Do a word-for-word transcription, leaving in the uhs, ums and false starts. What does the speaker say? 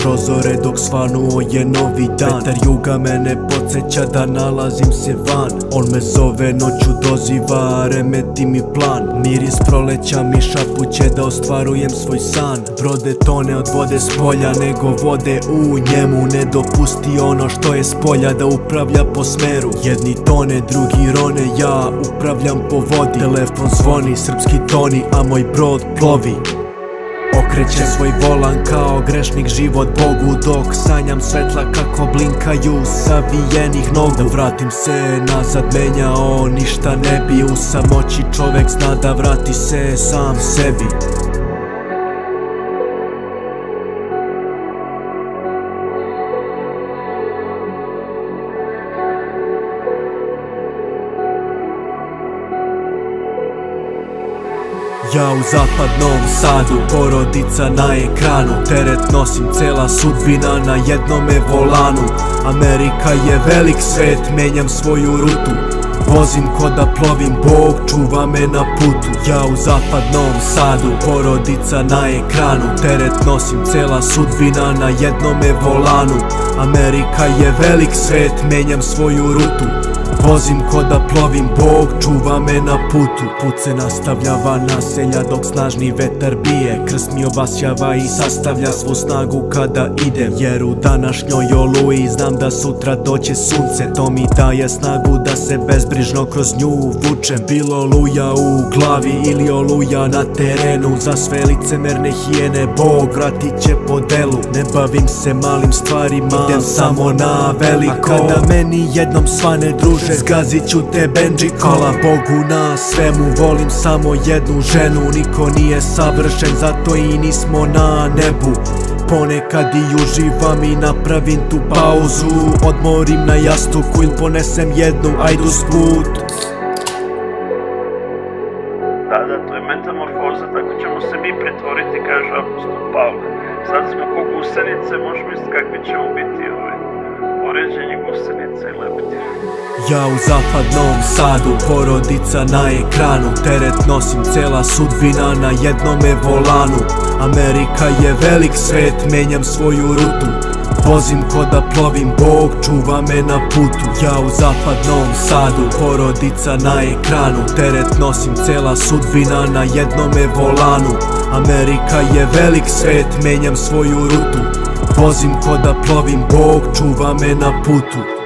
prozore dok svanuo je novi dan. Vetar juga mene podsjeća da nalazim se van. On me zove, noću doziva, remeti mi plan. Miris proleća mi šapuće da ostvarujem svoj san. Brode tone od vode s polja, nego vode u njemu. Ne dopusti ono što je s polja da upravlja po smeru. Jedni tone, drugi rone, ja upravljam po vodi. Telefon zvoni, srpski toni, a moj brod plovi. Okrećem svoj volan kao grešnik život Bogu, dok sanjam svetla kako blinkaju savijenih nogu. Da vratim se nazad, menjao ništa ne bi. U samoći čovek zna da vrati se sam sebi. Ja u zapadnom Sadu, porodica na ekranu. Teret nosim, cela sudbina na jednome volanu. Amerika je velik svet, menjam svoju rutu. Vozim ko da plovim, Bog čuva me na putu. Ja u zapadnom Sadu, porodica na ekranu. Teret nosim, cela sudbina na jednome volanu. Amerika je velik svet, menjam svoju rutu. Vozim ko da plovim, Bog čuva me na putu. Put se nastavlja van naselja dok snažni vetar bije. Krst mi obasjava i sastavlja svu snagu kada idem. Jer u današnjoj oluji znam da sutra doće sunce. To mi daje snagu da se bezbrižno kroz nju vučem. Bilo oluja u glavi ili oluja na terenu. Za sve licemerne hijene Bog vratit će po delu. Ne bavim se malim stvarima, idem samo na veliko. A kada meni jednom svane druže, zgazit ću te Benđiko. Hvala Bogu na svemu, volim samo jednu ženu. Niko nije savršen, zato i nismo na nebu. Ponekad i uživam i napravim tu pauzu. Odmorim na jastuku ili ponesem jednu ajdusput. Da, da, to je metamorfoza, tako ćemo se mi pretvoriti, kaže apostol Pavle. Sad smo ko gusenice, možeš misliti kakvi ćemo biti ove poređenje gusenice i leptire. Ja u zapadnom Sadu, porodica na ekranu. Teret nosim, cela sudbina na jednome volanu. Amerika je velik svet, menjam svoju rutu. Vozim ko da plovim, Bog čuva me na putu. Ja u zapadnom Sadu, porodica na ekranu. Teret nosim, cela sudbina na jednome volanu. Amerika je velik svet, menjam svoju rutu. Vozim ko da plovim, Bog čuva me na putu.